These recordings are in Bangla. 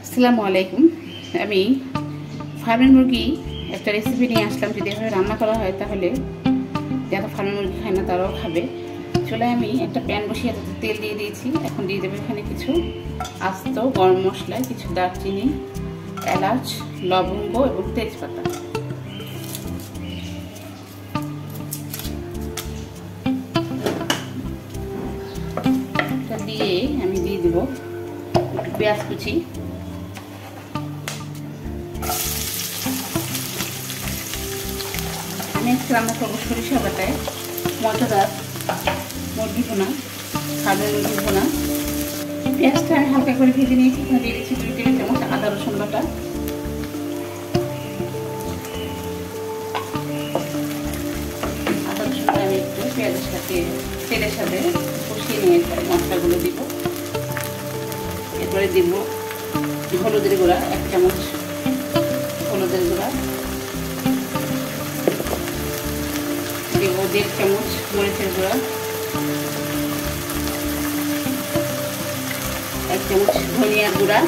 আসসালামু আলাইকুম। আমি ফার্মের মুরগি একটা রেসিপি নিয়ে আসলাম। যদি এভাবে রান্না করা হয় তাহলে যারা ফার্মের মুরগি খায় না তারাও খাবে। চুলায় আমি একটা প্যান বসিয়ে তাতে তেল দিয়ে দিয়েছি। এখন দিয়ে দেবো এখানে কিছু আস্ত গরম মশলা, কিছু দারচিনি, এলাচ, লবঙ্গ এবং তেজপাতা। এটা দিয়ে আমি দিয়ে দেবো একটু পেঁয়াজ কুচি, আমি আজকে রান্না করবো সরিষা বাটায় মজাদার মুরগি ভুনা, খাবার মুরগি ভুনা। পেঁয়াজটা আমি হালকা করে ভেজে নিয়েছি। এখানে দিয়ে দিচ্ছি 2 টেবিল চামচ আদা রসুন বাটা। আদা রসুনটা আমি একটু পেঁয়াজের সাথে তেলের সাথে কষিয়ে নিয়ে মশলাগুলো দিব। এরপরে দিব হলুদের গুঁড়া 1 চামচ হলুদের গুঁড়া, দেব 1.5 চামচ মরিচের গুঁড়া, 1 চামচ ধনিয়ার গুঁড়া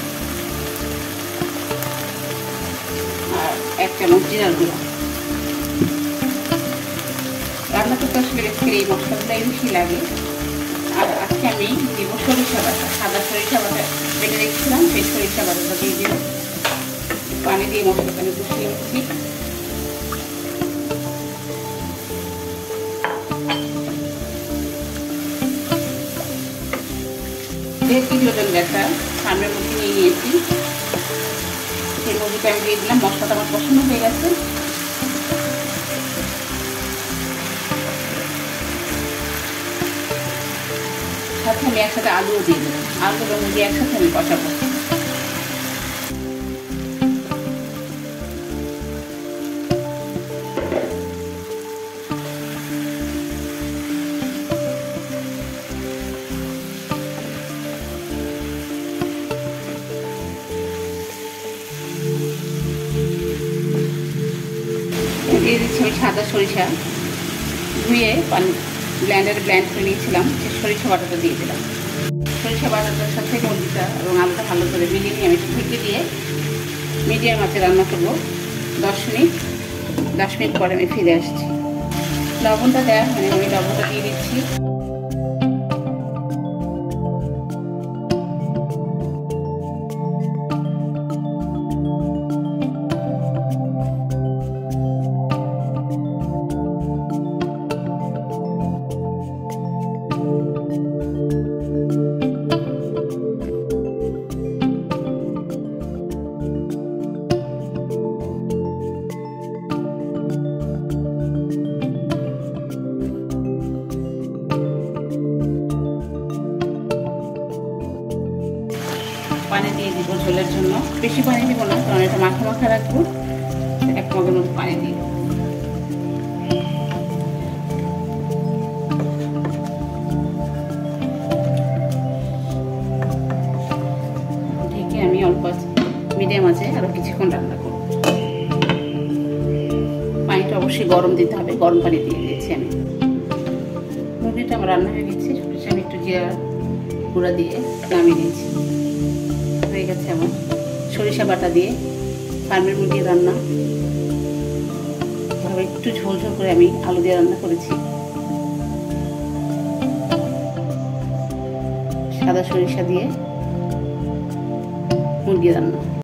আর 1 চামচ জিরার গুঁড়া। রান্না করতে আসলে আজকের এই মশলাটাই বেশি লাগে। আর আজকে আমি দিব সরিষা বাটা, সাদা সরিষা বাটা বেটে রেখেছিলাম, সেই সরিষা বাটাটা দিয়ে দিব। পানি দিয়ে মশলাটা আমি কষিয়ে নিচ্ছি। দেড় কেজি ওজন একটা ফার্মের মুরগি নিয়ে নিয়েছি। সেই মুরগিটা আমি দিয়ে দিলাম। মশলাটা আমার কষানো হয়ে গেছে। সাথে আমি একসাথে আলুও দিয়ে দেবো। আলু এবং মুরগি একসাথে আমি কষাবো। দিয়ে দিচ্ছি আমি সাদা সরিষা ধুয়ে ব্লেন্ডারে ব্লেন্ড করে নিয়েছিলাম। সেই সরিষা বাটাটা দিয়ে দিলাম। সরিষা বাটাটার সাথে মুরগিটা এবং আলুটা ভালো করে মিলিয়ে নিয়ে আমি ঢেকে দিয়ে মিডিয়াম আঁচে রান্না করবো 10 মিনিট। 10 মিনিট পরে আমি ফিরে আসছি। লবণটা দেওয়া মানে আমি লবণটা দিয়ে দিচ্ছি। পানি দিয়ে দিব ঝোলের জন্য। বেশি পানি দিব না, কারণ এটা মাখা মাখা রাখবো। 1 মগের মতো পানি দিব। ঢেকে আমি অল্প মিডিয়াম আছে আরো কিছুক্ষণ রান্না করব। পানিটা অবশ্যই গরম দিতে হবে। গরম পানি দিয়ে দিয়েছি আমি। মুরগিটা আমার রান্না হয়ে গেছে। আমি একটু জিরা গুঁড়া দিয়ে নামিয়ে দিয়েছি। হয়ে গেছে আমার সরিষা বাটা দিয়ে ফার্মের মুরগির রান্না। একটু ঝোল ঝোল করে আমি আলু দিয়ে রান্না করেছি। সাদা সরিষা দিয়ে মুরগি রান্না।